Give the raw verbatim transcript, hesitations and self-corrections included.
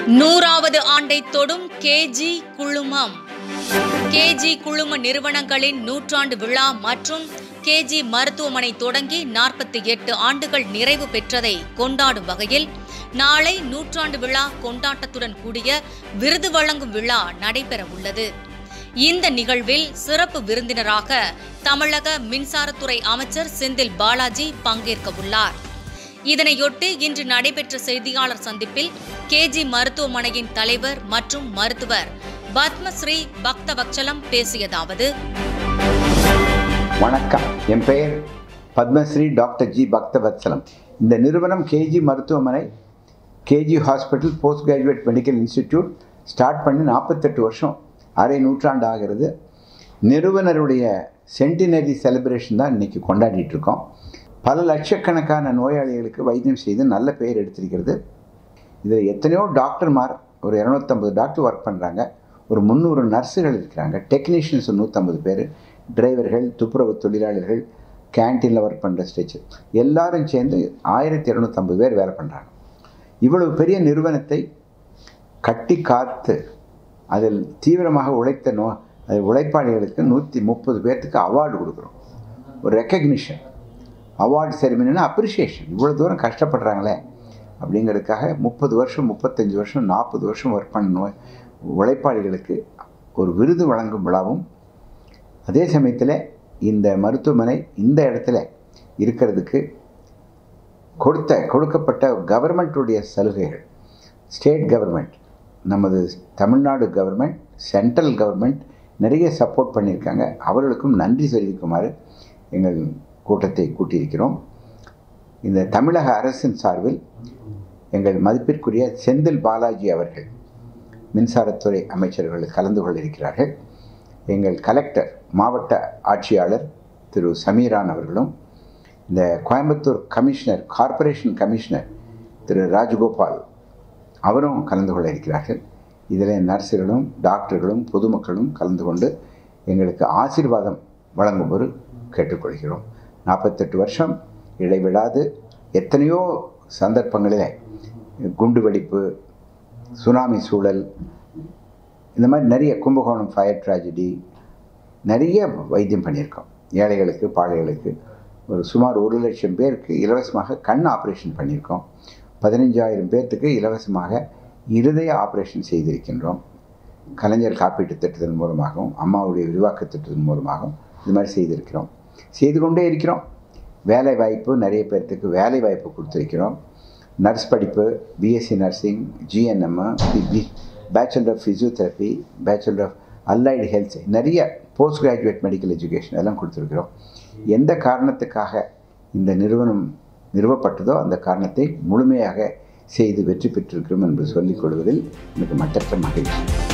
நூறாவது ஆண்டை தொடும் கேஜி குழுமம். கேஜி குழும நிறுவனங்களின் நூற்றாண்டு விழா மற்றும் கேஜி மருத்துவமனை தொடங்கி நாற்பத்தி எட்டு ஆண்டுகள் நிறைவு பெற்றதை கொண்டாடும் வகையில் நாளை நூற்றாண்டு விழா கொண்டாட்டத்துடன் கூடிய விருது வழங்கும் விழா நடைபெற உள்ளது. இந்த நிகழ்வில் சிறப்பு விருந்தினராக தமிழக மின்சாரத்துறை அமைச்சர் செந்தில் பாலாஜி பங்கேற்க உள்ளார். இதனையொட்டி இன்று நடைபெற்ற செய்தியாளர் சந்திப்பில் கேஜி மருத்துவமனையின் தலைவர் மற்றும் மருத்துவர் பத்மஸ்ரீ பக்தவத்சலம் பேசியதாவது: வணக்கம், என் பெயர் பத்மஸ்ரீ டாக்டர் ஜி பக்தவத்சலம். இந்த நிறுவனம் கேஜி மருத்துவமனை, KG hospital, post graduate medical institute start பண்ணி நாற்பத்தெட்டு வருஷம், அரை நூற்றாண்டு ஆகிறது. நிறுவனருடைய சென்டினரி செலிப்ரேஷன் தான் இன்றைக்கி கொண்டாடிட்டு இருக்கோம். பல லட்சக்கணக்கான நோயாளிகளுக்கு வைத்தியம் செய்து நல்ல பெயர் எடுத்திருக்கிறது. இதில் எத்தனையோ டாக்டர்மார், ஒரு இரநூத்தம்பது டாக்டர் ஒர்க் பண்ணுறாங்க, ஒரு முந்நூறு நர்ஸுகள் இருக்கிறாங்க, டெக்னீஷியன்ஸ் நூற்றம்பது பேர், டிரைவர்கள், துப்புரவு தொழிலாளர்கள், கேன்டீனில் ஒர்க் பண்ணுற ஸ்டேச்சர், எல்லாரும் சேர்ந்து ஆயிரத்தி இரநூத்தம்பது பேர் வேலை பண்ணுறாங்க. இவ்வளவு பெரிய நிறுவனத்தை கட்டி காத்து அதில் தீவிரமாக உழைத்த நோ அது உழைப்பாளிகளுக்கு நூற்றி முப்பது பேர்த்துக்கு அவார்டு கொடுக்குறோம். ஒரு ரெக்கக்னிஷன், அவார்டு செரிமனின்னா அப்ரிஷியேஷன். இவ்வளோ தூரம் கஷ்டப்படுறாங்களே அப்படிங்கிறதுக்காக முப்பது வருஷம், முப்பத்தஞ்சு வருஷம், நாற்பது வருஷம் ஒர்க் பண்ண நோய் உழைப்பாளிகளுக்கு ஒரு விருது வழங்கும் விழாவும், அதே சமயத்தில் இந்த மருத்துவமனை இந்த இடத்துல இருக்கிறதுக்கு கொடுத்த கொடுக்கப்பட்ட கவர்மெண்ட்டுடைய சலுகைகள், ஸ்டேட் கவர்மெண்ட், நமது தமிழ்நாடு கவர்மெண்ட், சென்ட்ரல் கவர்மெண்ட் நிறைய சப்போர்ட் பண்ணியிருக்காங்க. அவர்களுக்கும் நன்றி தெரிவிக்குமாறு எங்கள் கூட்டத்தை கூட்டியிருக்கிறோம். இந்த தமிழக அரசின் சார்பில் எங்கள் மதிப்பிற்குரிய செந்தில் பாலாஜி அவர்கள், மின்சாரத்துறை அமைச்சர்கள் கலந்து கொள்ள இருக்கிறார்கள். எங்கள் கலெக்டர், மாவட்ட ஆட்சியாளர் திரு சமீரான் அவர்களும், இந்த Coimbatore commissioner, corporation commissioner Thiru Rajagopal அவரும் கலந்து கொள்ள இருக்கிறார்கள். இதில் நர்ஸுகளும் டாக்டர்களும் பொதுமக்களும் கலந்து கொண்டு எங்களுக்கு ஆசீர்வாதம் வழங்குமாறு கேட்டுக்கொள்கிறோம். நாற்பத்தெட்டு வருஷம் இடைவிடாது எத்தனையோ சந்தர்ப்பங்களில் குண்டு வெடிப்பு, சுனாமி சூழல், இந்த மாதிரி நிறைய கும்பகோணம் ஃபயர் ட்ராஜடி, நிறைய வைத்தியம் பண்ணியிருக்கோம். ஏழைகளுக்கு, பாழைகளுக்கு ஒரு சுமார் ஒரு லட்சம் பேருக்கு இலவசமாக கண் ஆப்ரேஷன் பண்ணியிருக்கோம். பதினஞ்சாயிரம் பேர்த்துக்கு இலவசமாக இருதய ஆப்ரேஷன் செய்திருக்கின்றோம். கலைஞர் காப்பீட்டு திட்டத்தின் மூலமாகவும் அம்மாவுடைய விரிவாக்க திட்டத்தின் மூலமாகவும் இது மாதிரி செய்திருக்கிறோம், செய்து கொண்டே இருக்கிறோம். வேலை வாய்ப்பு, நிறைய பேர்த்துக்கு வேலை வாய்ப்பு கொடுத்துருக்கிறோம். நர்ஸ் படிப்பு, BSc nursing, GNM, B bachelor of physiotherapy, bachelor of allied health, நிறைய போஸ்ட் கிராஜுவேட் மெடிக்கல் எஜுகேஷன் எல்லாம் கொடுத்துருக்கிறோம். எந்த காரணத்துக்காக இந்த நிறுவனம் நிறுவப்பட்டதோ அந்த காரணத்தை முழுமையாக செய்து வெற்றி பெற்றிருக்கிறோம் என்று சொல்லிக் கொள்வதில் எனக்கு மட்டற்ற மகிழ்ச்சி.